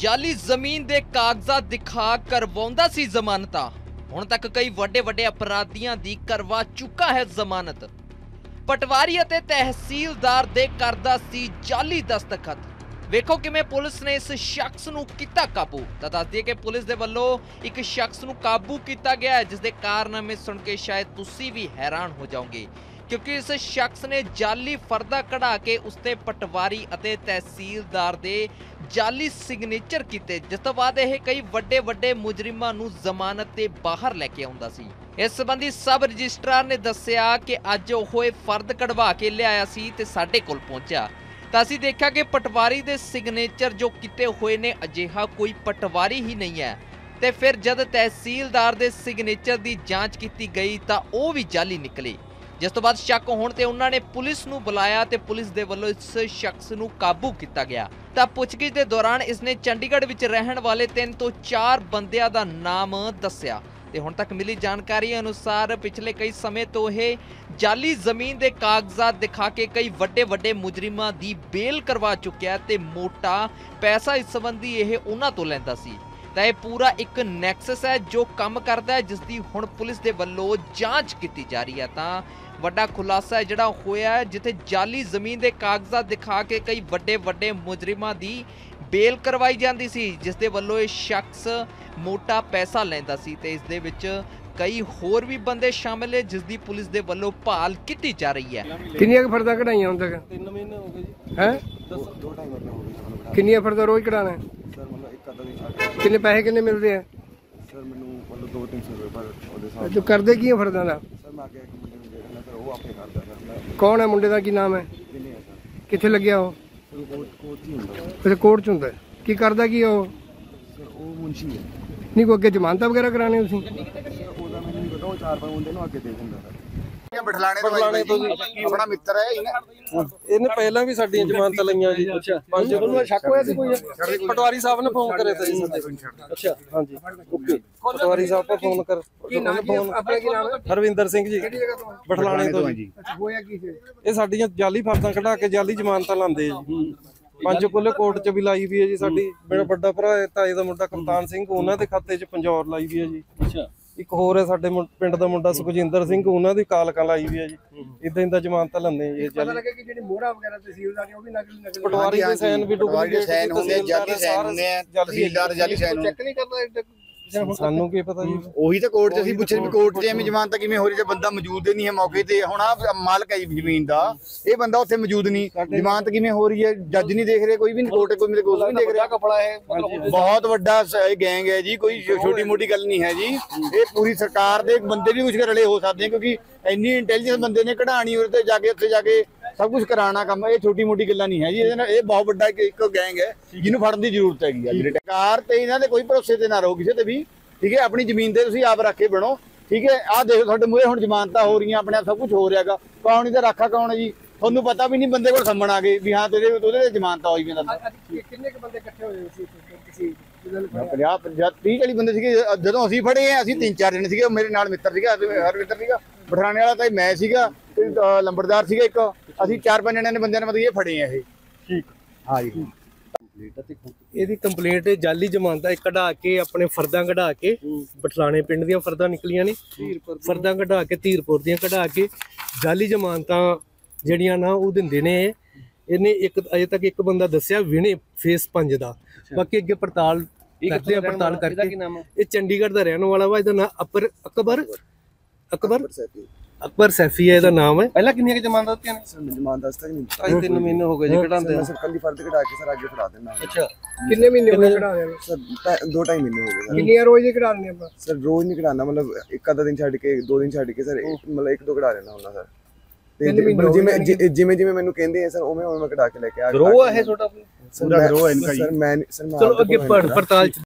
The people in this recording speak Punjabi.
जाली जमीन दे कागजात दिखा करवाउंदा सी जमानतां। हुण तक कई वड्डे अपराधियां दी करवा चुका है जमानत। पटवारी अते तहसीलदार दे करदा सी जाली दस्तखत। वेखो किवें पुलिस ने इस शख्स नूं कीता काबू। तां दस दईए कि पुलिस दे वल्लों एक शख्स नूं काबू कीता गया है, जिस दे कारनामे सुन के शायद तुसीं भी हैरान हो जाओगे, क्योंकि इस शख्स ने जाली फर्दा कढ़ा के उसते पटवारी अते तहसीलदार दे जाली सिग्नेचर कीते, जिस तो बाद यह कई वड्डे मुजरिमां नूं जमानत ते बाहर लैके आउंदा सी। इस संबंधी सब रजिस्ट्रार ने दस्सिया कि अज ओह फर्द कढ़वा के लिआया सी ते साडे कोल पहुंचा तां असीं देखिया कि पटवारी दे सिग्नेचर जो कीते होए ने अजिहा कोई पटवारी ही नहीं है। ते फिर जद तहसीलदार दे सिग्नेचर दी जांच कीती गई तां ओह भी जाली निकले, जिस तो बाद शक होने ते उन्होंने पुलिस नूं बुलाया ते पुलिस दे वल्लों इस शख्स नूं काबू किया गया। तां पुछगिछ दे दौरान इसने चंडीगढ़ विच रहण वाले 3 तो 4 बंदियां दा नाम दस्सिया ते हुण तक मिली जानकारी अनुसार पिछले कई समय तो यह जाली जमीन दे कागजात दिखा के कई वड्डे मुजरिमां दी बेल करवा चुकिया ते मोटा पैसा इस संबंधी यह उन्हां तो लैंदा सी। तां यह पूरा एक नैक्सस है जो काम करता है, जिसकी हुण पुलिस दे वल्लों जांच की जा रही है। तां वड्डा खुलासा है जिहड़ा होया है, जिथे जाली जमीन दे कागजात दिखा के कई वड्डे मुजरिमां दी बेल करवाई जाती सी, जिस दे वल्लों ये शख्स मोटा पैसा लैंदा सी ते इस दे विच कई होर भी बंदे शामिल है, जिसकी पुलिस दे वल्लों भाल की जा रही है। कितनियां फर्दा कढ़ाइयां हुण तक? 3 महीने हो गए जी। हैं 2 ढाई महीने हो गए। कितनियां फर्दा रोज कढ़ाना है? सर मतलब एक कदम ही छाड़। कितने पैसे कितने मिलते हैं? सर मैनू मतलब 200-300 रुपए पर ਉਹਦੇ ਸਾਹ। जो करदे की है फर्दा दा? सर मैं आगे मुंਡੇ ਨੂੰ ਦੇ ਦਿੰਦਾ, ਸਰ ਉਹ ਆਪੇ ਕਰਦਾ ਸਰ। ਮੈਂ कौन है मुंडे दा की नाम है? ਕਿੰਨੇ ਹੈ ਸਰ? कित्थे लग्या हो? ਸਰ ਕੋਚ ਹੀ ਹੁੰਦਾ ਸਰ। अच्छा कोर्ट च हुंदा है। की करदा की है वो? ਸਰ ਉਹ ਮੁੰਸ਼ੀ ਹੈ। नहीं कोई अगे जमानत वगैरह कराने तुसीं? ਸਰ ਉਹਦਾ ਮੈਨੂੰ ਨਹੀਂ ਪਤਾ, ਉਹ 4-5 ਮੁੰਡੇ ਨੂੰ ਅੱਗੇ ਦੇ ਦਿੰਦਾ ਸਰ। ਬਠਲਾਣੇ ਤੋਂ ਜੀ ਆਪਣਾ ਮਿੱਤਰ ਹੈ ਇਹਨੇ ਪਹਿਲਾਂ ਵੀ ਸਾਡੀਆਂ ਜ਼ਮਾਨਤਾਂ ਲਈਆਂ ਜੀ। ਅੱਛਾ ਪੰਜ ਤੁਹਾਨੂੰ ਸ਼ੱਕ ਹੋਇਆ ਸੀ ਕੋਈ? ਪਟਵਾਰੀ ਸਾਹਿਬ ਨੇ ਫੋਨ ਕਰੇ ਤਾਂ ਜੀ ਸਾਡੇ। ਅੱਛਾ ਹਾਂਜੀ ਓਕੇ। ਪਟਵਾਰੀ ਸਾਹਿਬ ਕੋ ਫੋਨ ਕਰ। ਕੀ ਨਾਮ ਕੀ ਆਪਣਾ ਕੀ ਨਾਮ ਹੈ? ਹਰਵਿੰਦਰ ਸਿੰਘ ਜੀ ਕਿਹੜੀ ਜਗ੍ਹਾ ਤੋਂ? ਬਠਲਾਣੇ ਤੋਂ ਜੀ। ਅੱਛਾ ਹੋਇਆ ਕੀ ਸੀ? ਇਹ ਸਾਡੀਆਂ ਜਾਲੀ ਫਰਦਾਂ ਕਢਾ ਕੇ ਜਾਲੀ ਜ਼ਮਾਨਤਾਂ ਲਾਉਂਦੇ ਜੀ। ਪੰਜਕੁਲੇ ਕੋਰਟ 'ਚ ਵੀ ਲਾਈ ਵੀ ਹੈ ਜੀ। ਸਾਡੀ ਮੇਰਾ ਵੱਡਾ ਭਰਾ ਹੈ, ਤਾਏ ਦਾ ਮੁੰਡਾ ਕਪਤਾਨ ਸਿੰਘ, ਉਹਨਾਂ ਦੇ ਖਾਤੇ 'ਚ ਪੰਜੌਰ ਲਾਈ ਵੀ ਹੈ ਜੀ। ਅੱਛਾ ਇੱਕ ਹੋਰ ਹੈ ਸਾਡੇ ਪਿੰਡ ਦਾ ਮੁੰਡਾ ਸੁਖਜਿੰਦਰ ਸਿੰਘ, ਉਹਨਾਂ ਦੀ ਕਾਲਕਾ ਲਾਈ ਵੀ ਹੈ ਜੀ। ਇਦਾਂ ਜਮਾਨਤਾਂ ਲੈਂਦੇ ਜੀ। ਪਤਾ ਲੱਗਾ ਕਿ ਜਿਹੜੀ ਮੋਹਰਾ ਵਗੈਰਾ ਤਹਿਸੀਲਦਾਰ ਨੇ ਉਹ ਵੀ ਨਕਲੀ ਪਟਵਾਰੀ ਦੇ ਸਾਈਨ ਵੀ ਡੁਪਲੀਕੇਟ ਸਾਈਨ ਹੁੰਦੇ ਆ, ਜਾਲੀ ਸਾਈਨ ਹੁੰਦੇ ਆ, ਤਹਿਸੀਲਦਾਰ ਜਾਲੀ ਸਾਈਨ ਹੁੰਦੇ ਚੈੱਕ ਨਹੀਂ ਕਰਦਾ। ਸਾਨੂੰ ਕੀ ਪਤਾ ਜੀ। ਉਹੀ ਤਾਂ ਕੋਰਟ 'ਚ ਅਸੀਂ ਪੁੱਛੇ ਵੀ ਕੋਰਟ 'ਚ ਐਵੇਂ ਜ਼ਮਾਨਤ ਕਿਵੇਂ ਹੋ ਰਹੀ ਜੇ ਬੰਦਾ ਮੌਜੂਦ ਹੀ ਨਹੀਂ ਹੈ ਮੌਕੇ ਤੇ। ਹੁਣ ਆ ਮਾਲਕ ਹੈ ਜ਼ਮੀਨ ਦਾ, ਇਹ ਬੰਦਾ ਉੱਥੇ ਮੌਜੂਦ ਨਹੀਂ, ਜ਼ਮਾਨਤ ਕਿਵੇਂ ਹੋ ਰਹੀ ਹੈ? ਜੱਜ ਨਹੀਂ ਦੇਖ ਰਹੇ, ਕੋਈ ਵੀ ਨਹੀਂ, ਕੋਰਟ ਕੋਈ ਮੇਰੇ ਕੋਲ ਨਹੀਂ ਦੇਖ ਰਿਹਾ। ਕਪੜਾ ਹੈ ਬਹੁਤ ਵੱਡਾ ਇਹ ਗੈਂਗ ਹੈ ਜੀ, ਕੋਈ ਛੋਟੀ ਮੋਟੀ ਗੱਲ ਨਹੀਂ ਹੈ ਜੀ। ਇਹ ਪੂਰੀ ਸਰਕਾਰ ਦੇ ਬੰਦੇ ਵੀ ਕੁਝ ਰਲੇ ਹੋ ਸਕਦੇ, ਕਿਉਂਕਿ ਇੰਨੀ ਇੰਟੈਲੀਜੈਂਸ ਬੰਦੇ ਨੇ ਕਢਾਣੀ ਉੱਤੇ ਜਾ ਕੇ ਉੱਥੇ ਜਾ ਕੇ सब कुछ कराना काम। ये छोटी मोटी गल्लां नहीं है जी, ये बहुत बड़ा एक गैंग है जिन्होंने फड़न की जरूरत है। सरकार ते इन्हां दे कोई भरोसे ते ना रहो किसी ते भी, ठीक है। अपनी जमीन ते तुसीं आप रखे बनो, ठीक है। आ देखो तुहाडे मूहरे हुण जमानतां हो रही, अपने आप सब कुछ हो रहा। कौन इहदा राखा कौन है जी? तुहानूं पता भी नहीं, बंदे कोल सम्मन आ गए भी हाँ तेरे ओहदे जमानतां होई गईयां। कितने के बंदे इकट्ठे होए सी किसी 50-30 40 ਬੰਦੇ ਸੀਗੇ ਜਦੋਂ ਅਸੀਂ ਫੜੇ ਆ। ਅਸੀਂ 3-4 ਜਣੇ ਸੀਗੇ, ਮੇਰੇ ਨਾਲ ਮਿੱਤਰ ਸੀਗਾ, ਹਰਵਿੰਦਰ ਸੀਗਾ ਬਠਾਣੇ ਵਾਲਾ, ਤਾਂ ਮੈਂ ਸੀਗਾ, ਲੰਬੜਦਾਰ ਸੀਗਾ ਇੱਕ। ਅਸੀਂ 4-5 ਜਣਿਆਂ ਨੇ ਬੰਦਿਆਂ ਨੇ ਮਤਲਬ ਇਹ ਫੜੇ ਆ ਇਹ। ਠੀਕ ਹਾਂ ਜੀ। ਇਹਦੀ ਕੰਪਲੇਂਟ ਜਾਲੀ ਜ਼ਮਾਨਤਾਂ ਕਢਾ ਕੇ ਆਪਣੇ ਫਰਦਾਂ ਕਢਾ ਕੇ ਬਠਲਾਣੇ ਪਿੰਡ ਦੀਆਂ ਫਰਦਾਂ ਨਿਕਲੀਆਂ ਨੇ, ਫਰਦਾਂ ਕਢਾ ਕੇ ਧੀਰਪੁਰ ਦੀਆਂ ਕਢਾ ਕੇ ਜਾਲੀ ਜ਼ਮਾਨਤਾਂ ਜਿਹੜੀਆਂ ਨਾ ਉਹ ਦਿੰਦੇ ਨੇ। ਇਹਨੇ ਇੱਕ ਅਜੇ ਤੱਕ ਇੱਕ ਬੰਦਾ ਦੱਸਿਆ ਵਿਨੇ ਫੇਸ 5 ਦਾ, ਬਾਕੀ ਅੱਗੇ ਪੜਤਾਲ ਕਰਦੇ ਆ। ਪੜਤਾਲ ਕਰਕੇ ਇਹ ਚੰਡੀਗੜ੍ਹ ਦਾ ਰਹਿਣ ਵਾਲਾ ਵਾ। ਇਹਦਾ ਨਾਮ ਅਕਬਰ ਸੈਫੀ ਹੈ, ਇਹਦਾ ਨਾਮ ਹੈ। ਪਹਿਲਾਂ ਕਿੰਨੀਆਂ ਕਿ ਜ਼ਮਾਨਤਾਂ ਦਿੱਤੀਆਂ ਨੇ? ਸਰ ਜ਼ਮਾਨਤ ਦੱਸਦਾ ਹੀ ਨਹੀਂ। 3 ਮਹੀਨੇ ਹੋ ਗਏ ਜੀ ਕਢਾਉਂਦੇ ਆ। ਸਰ ਕੱਲੀ ਫਰਦ ਕਢਾ ਕੇ ਸਰ ਅੱਗੇ ਫੜਾ ਦੇਣਾ। ਅੱਛਾ ਕਿੰਨੇ ਮਹੀਨੇ ਹੋ ਗਏ ਕਢਾਉਂਦੇ ਨੂੰ? ਸਰ 2-2.5 ਮਹੀਨੇ ਹੋ ਗਏ। ਕਿੰਨੀਆਂ ਰੋਜ਼ ਹੀ ਕਢਾਉਂਦੇ ਆਪਾਂ? ਸਰ ਰੋਜ਼ ਨਹੀਂ ਕਢਾਉਣਾ, ਮਤਲਬ ਇੱਕ ਅੱਧਾ ਦਿਨ ਛੱਡ ਕੇ 2 ਦਿਨ ਛੱਡ ਕੇ ਸਰ ਮਤਲਬ 1-2 ਕਢਾ ਲੈਣਾ ਹੁੰਦਾ ਸਰ। ਜਿਵੇਂ ਮੈਨੂੰ ਕਹਿੰਦੇ ਆ ਸਰ ਉਵੇਂ ਮੈਂ ਕਢਾ ਕੇ ਲੈ ਕੇ ਆ। ਗਰੋਹ ਹੈ ਛੋਟਾ ਸਰ ਮੈਂ ਚਲੋ ਅੱਗੇ ਪੜਤਾਲ